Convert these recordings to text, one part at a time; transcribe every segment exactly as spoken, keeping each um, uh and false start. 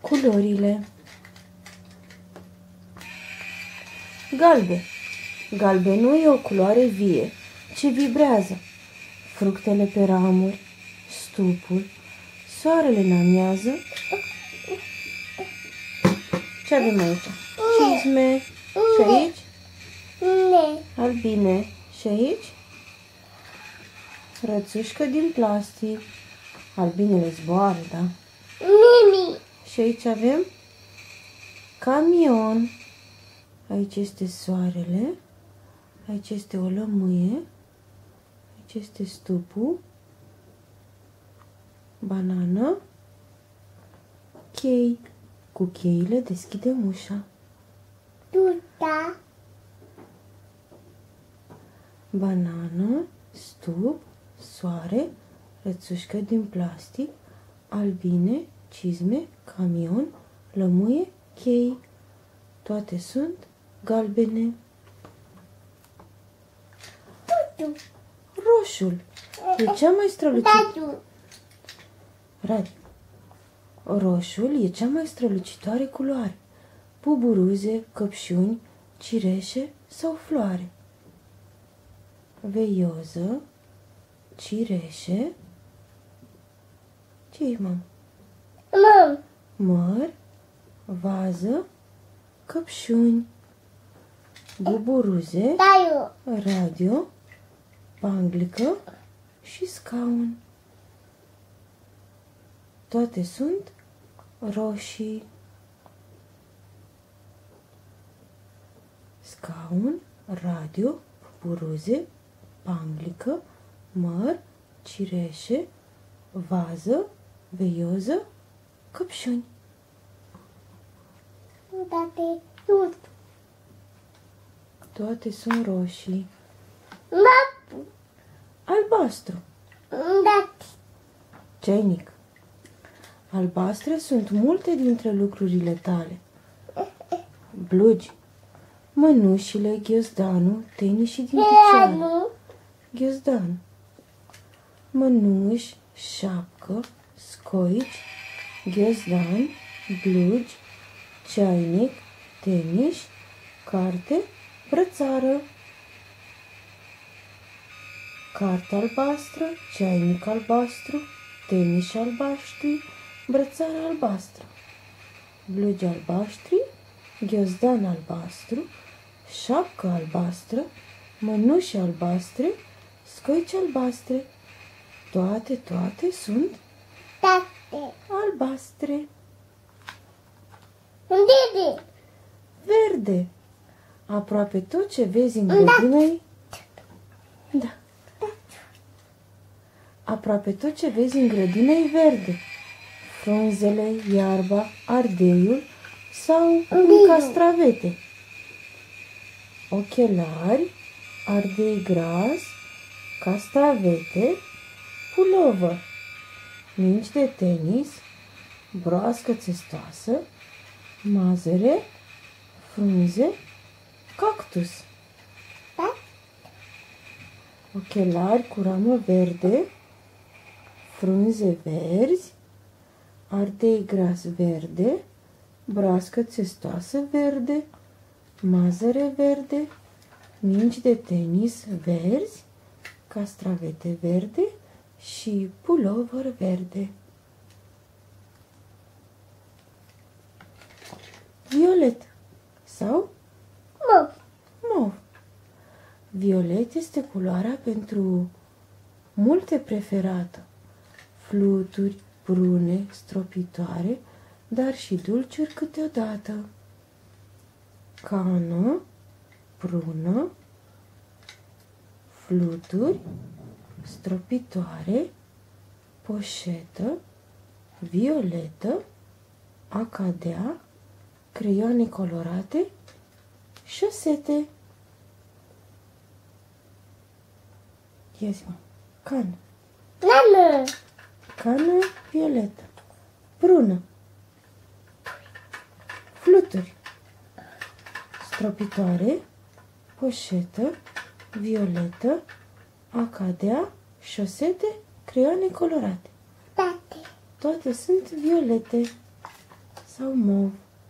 Culorile. Galben. Galbenul e o culoare vie, ce vibrează. Fructele pe ramuri, stupul, soarele în amiază. Ce avem aici? Cizme. Și aici? Albine. Și aici? Rățușcă din plastic. Albinele zboară, da? Mimi. Și aici avem camion. Aici este soarele. Aici este o lămâie. Aici este stupul. Banană. Chei. Cu cheile deschidem ușa. Tuta. Banană, stup, soare, rățușcă din plastic, albine, cizme, camion, lămâie, chei. Toate sunt galbene. Tutu. Roșul e cea mai strălucitoare. Tatu. Radi. Roșul e cea mai strălucitoare culoare. Buburuze, căpșuni, cireșe sau floare. Veioză, cireșe. Ce-i, mamă? Mam. Măr, vază, căpșuni, buburuze, Taiu. radio, panglică și scaun. Toate sunt roșii. Scaun, radio, buburuze, panglică, măr, cireșe, vază, veioză, căpșuni. Tate. Tut. Toate sunt roșii. Mapu. Albastru. Dat. Ceinic. Albastre sunt multe dintre lucrurile tale. Blugi, mănușile, ghiozdanul, tenișii din picioare. Pianu. Ghiozdan. Mănuși, șapcă, scoici, ghiozdan, blugi, ceainic, tenis, carte, brățară. Carte albastră, ceainic albastru, tenis albaștri, brățară albastră. Blugi albaștri, ghiozdan albastru, șapcă albastră, mănuși albastre, scoici albastre. Toate, toate sunt Tate. albastre. Didi. Verde. Aproape tot ce vezi în grădină. Da. Aproape tot ce vezi în grădină e verde. Frunzele, iarba, ardeiul sau castravete. Ochelari, ardei gras, castravete, pulovă, mingi de tenis, broască țestoasă, mazăre, frunze, cactus. Da? Ochelari cu ramă verde, frunze verzi, ardei gras verde, broască țestoasă verde, mazăre verde, mingi de tenis verzi, castravete verde și pulover verde. Violet sau Mov. mov. Violet este culoarea pentru multe preferată. Fluturi, brune, stropitoare, dar și dulciuri câteodată. Cană, prună, fluturi, stropitoare, poșetă, violetă, acadea, creioane colorate, șosete. Ia zi, mă. Cană. Nană. Cană violetă. Prună. Fluturi. Stropitoare. Poșetă. Violetă. Acadea. Șosete. Creioane colorate. Tate. Toate sunt violete. Sau sau mov?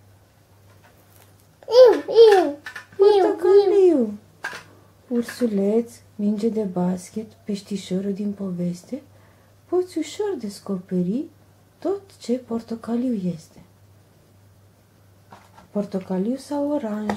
Iu, iu, iu, iu. Portocaliu. Ursuleț, minge de basket, peștișorul din poveste, poți ușor descoperi tot ce portocaliu este. Portocaliu sau oranj?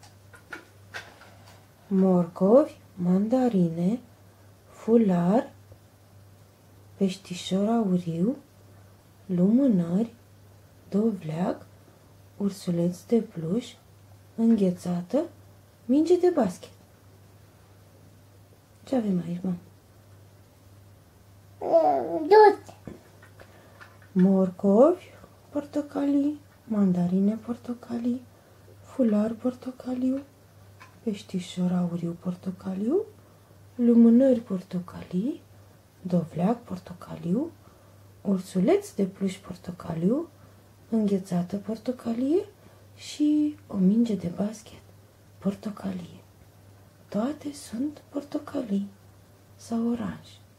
Morcovi, mandarine, fular, peștișor auriu, lumânări, dovleac, ursuleț de pluș, înghețată, minge de basket. Ce avem aici, mă? Dut. Morcovi, portocalii, mandarine portocalii, fular portocaliu, peștișor auriu portocaliu, lumânări portocalii, dovleac portocaliu, ursuleț de pluș portocaliu, înghețată portocalie și o minge de basket portocalie. Toate sunt portocalii sau oranj.